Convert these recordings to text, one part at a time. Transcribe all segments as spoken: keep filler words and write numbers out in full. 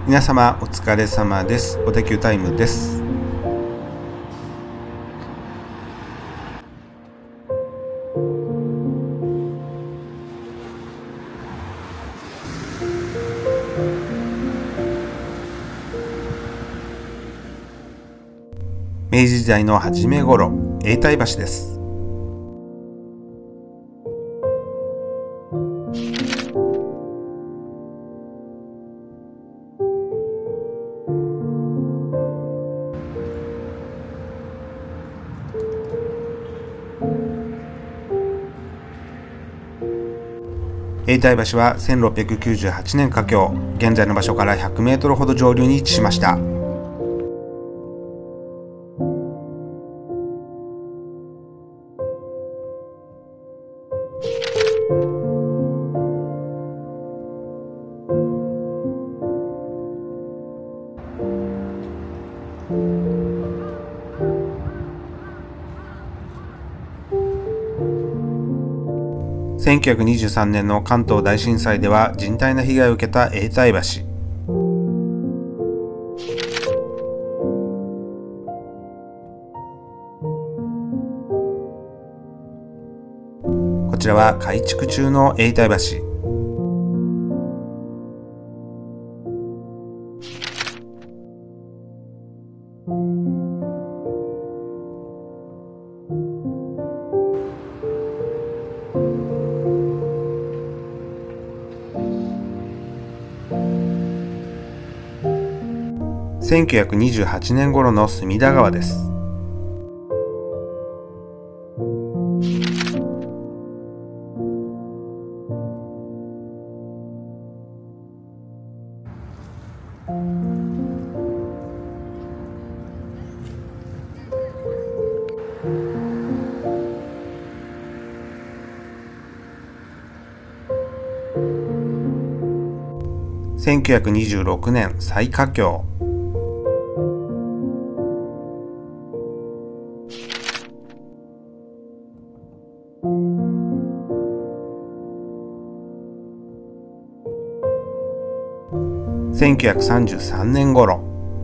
皆様お疲れ様です。お手球タイムです。明治時代の初め頃、永代橋です。永代橋はせんろっぴゃくきゅうじゅうはちねん架橋、現在の場所からひゃくメートルほど上流に位置しました。せんきゅうひゃくにじゅうさんねんの関東大震災では甚大な被害を受けた永代橋。こちらは改築中の永代橋。せんきゅうひゃくにじゅうはちねん頃の隅田川です。せんきゅうひゃくにじゅうろくねん再架橋。せんきゅうひゃくさんじゅうさんねん頃。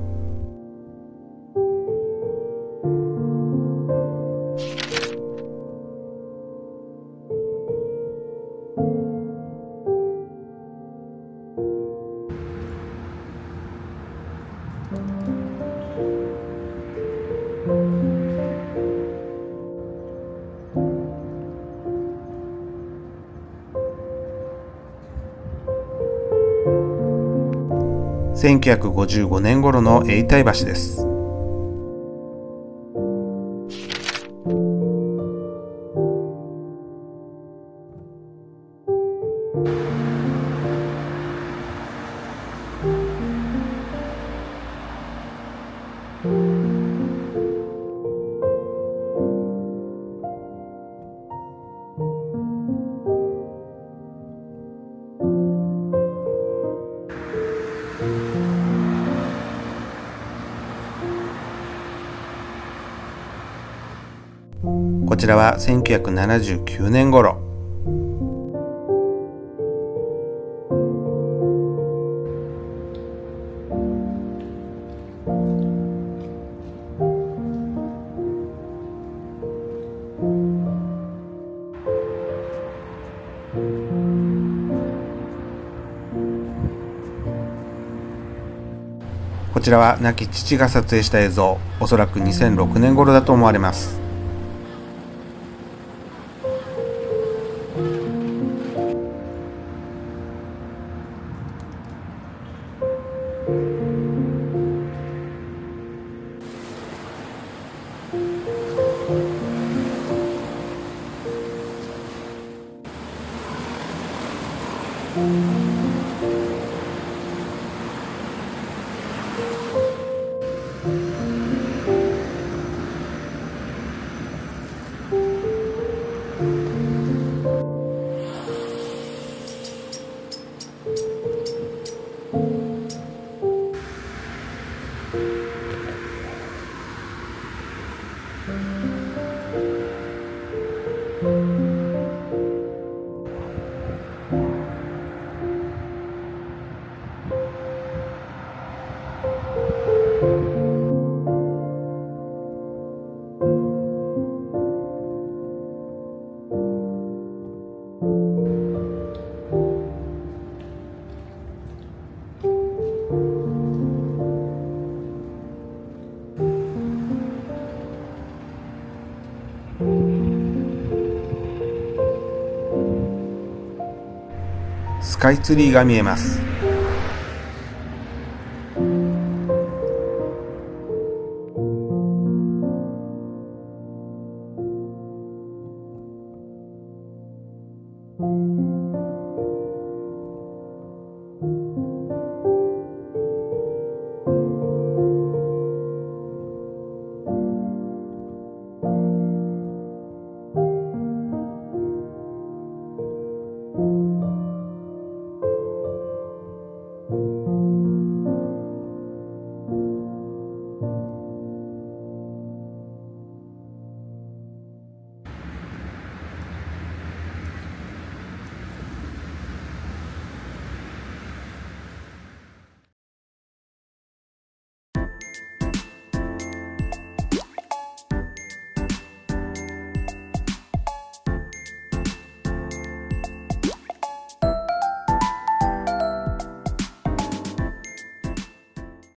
せんきゅうひゃくごじゅうごねん頃の永代橋です。こちらはせんきゅうひゃくななじゅうきゅうねん頃。こちらは亡き父が撮影した映像、おそらくにせんろくねん頃だと思われます。 スカイツリーが見えます。